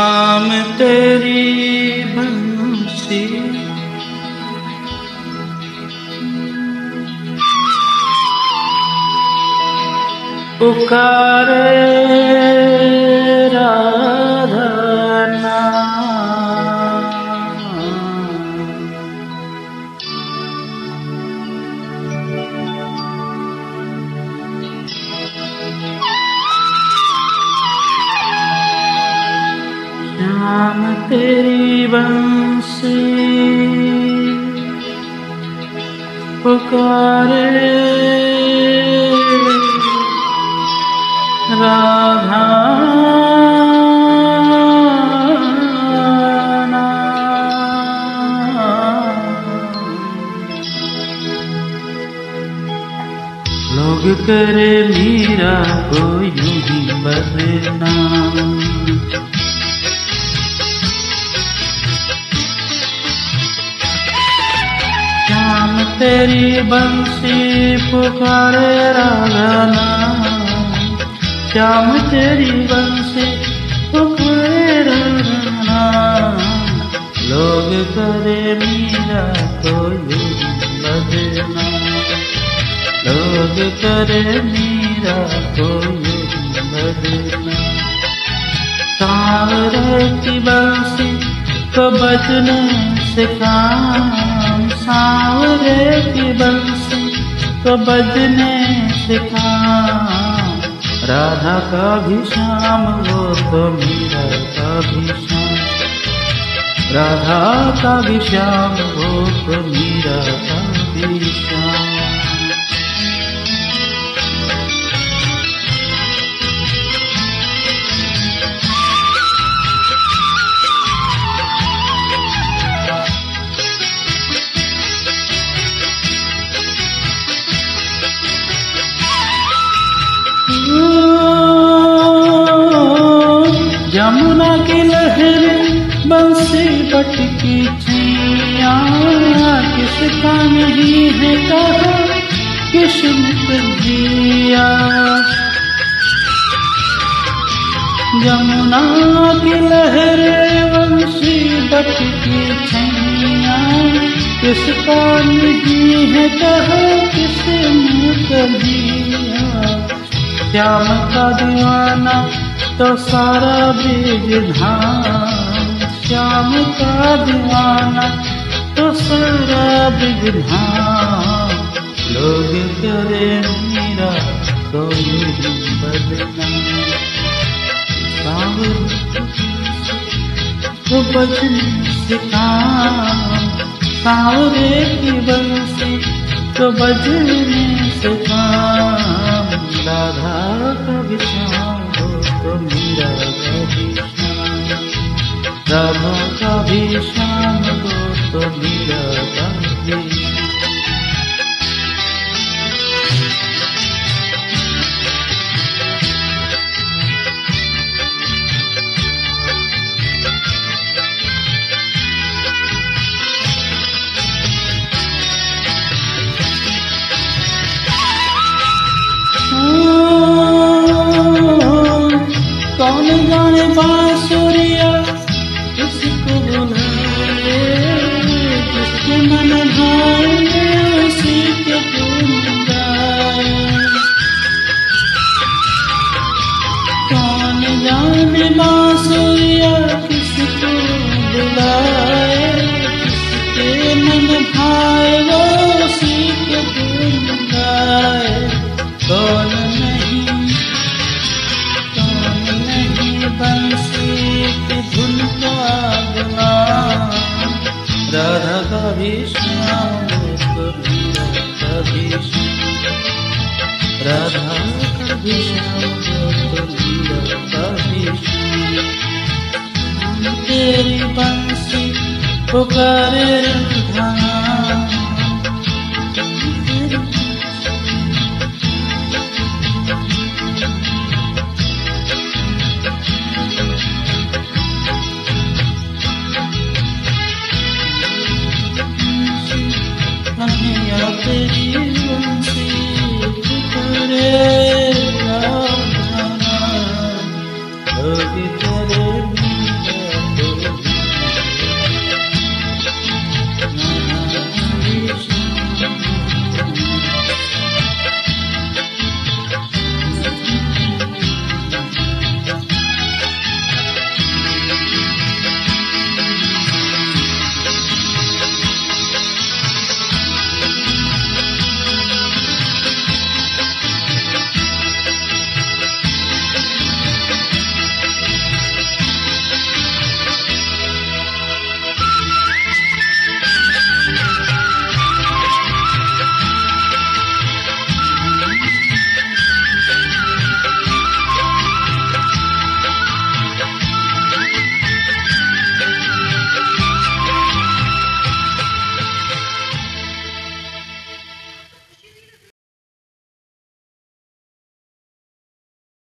शाम तेरी बंसी पुकारे राधा शाम तेरी बंसी पुकारे राधा लोग करे मीरा को यूं ही बदनाम शाम तेरी बंसी पुकारे राधा नाम श्याम तेरी बंसी पुकारे राधा नाम लोग करे मीरा को यूं बदनाम लोग करे मीरा को यूं बदनाम सांवरे की बंसी को बजने से काम सांवरे की बंसी को बजने से काम राधा का भी श्याम वो तो मीरा का भी श्याम राधा का भी श्याम वो तो मीरा का भी श्याम यमुना की लहरें बंसी पटकी छैया किसका नहीं है कहा किस्मत दिया यमुना की लहरें बंसी पटकी छैया किसका नहीं है कहा किस्मत दिया श्याम का दीवाना तो सारा विधान श्याम का दीवाना तो सारा विधान लोग करे मीरा तो यूं बदनाम तो बजने से काम सांवरे की बंसी तो बजने से काम राधा का भी श्याम तो मीरा का भी श्याम राधा का भी श्याम हो तो मीरा का भी कौन जाने बांसुरिया किसको बुलाए किसके मन भाए उसी के गुन गाए कौन जाने बांसुरिया किसको बुलाए किसके मन भाए वो उसी के गुन गाए कौन बंसी की धुन का गुलाम राधा का भी श्याम तो मीरा का भी श्याम राधा का भी श्याम तो मीरा का भी श्याम तेरी बंसी पुकारे राधा